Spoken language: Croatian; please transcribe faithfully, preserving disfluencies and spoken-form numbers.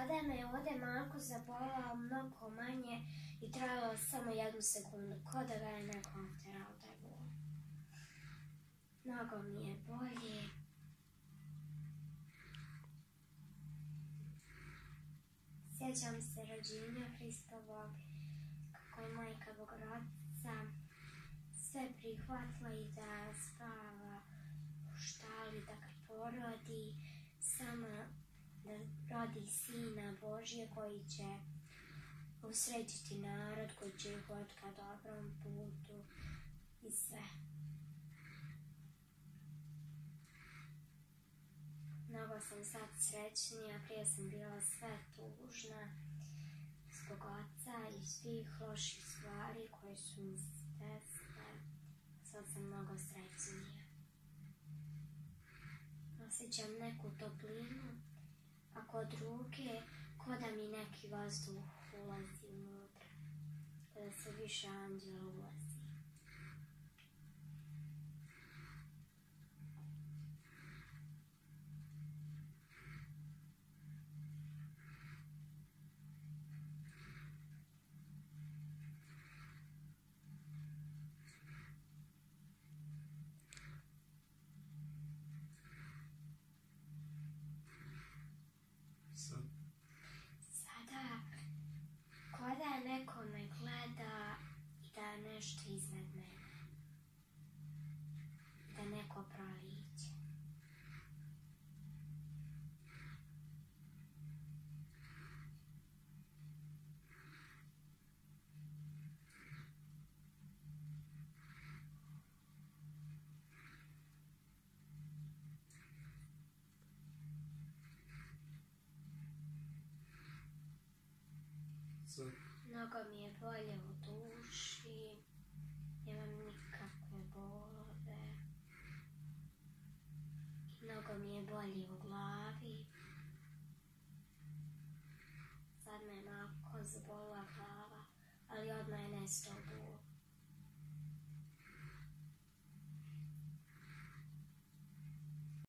sada me je ovdje malko zabolao mnogo manje i trajalo samo jednu sekundu, ko da ga je neko otjerao taj bol. Mnogo mi je bolje. Sjećam se rođenja Hristovog, kako je majka Bogorodica sve prihvatila i da spava u štali, da kad porodi, samo da rodi Sina Božje koji će usrećiti narod, koji će ih voditi ka dobrom putu i sve. Mnogo sam sad srećnija, prije sam bila sve tužna zbog oca i svih loših stvari koje su mi desile. Sad sam mnogo srećnija. Osjećam neku toplinu, a kod ruke ko da mi neki vazduh ulazi unutra, kada se više anđela ulazi. Sada, ko da neko me gleda i da je nešto iznad mene, da neko proliče. Mnogo mi je bolje u duši, nemam nikakve bolove. Mnogo mi je bolje u glavi. Sad me je malo zabolila glava, ali odmah je nestao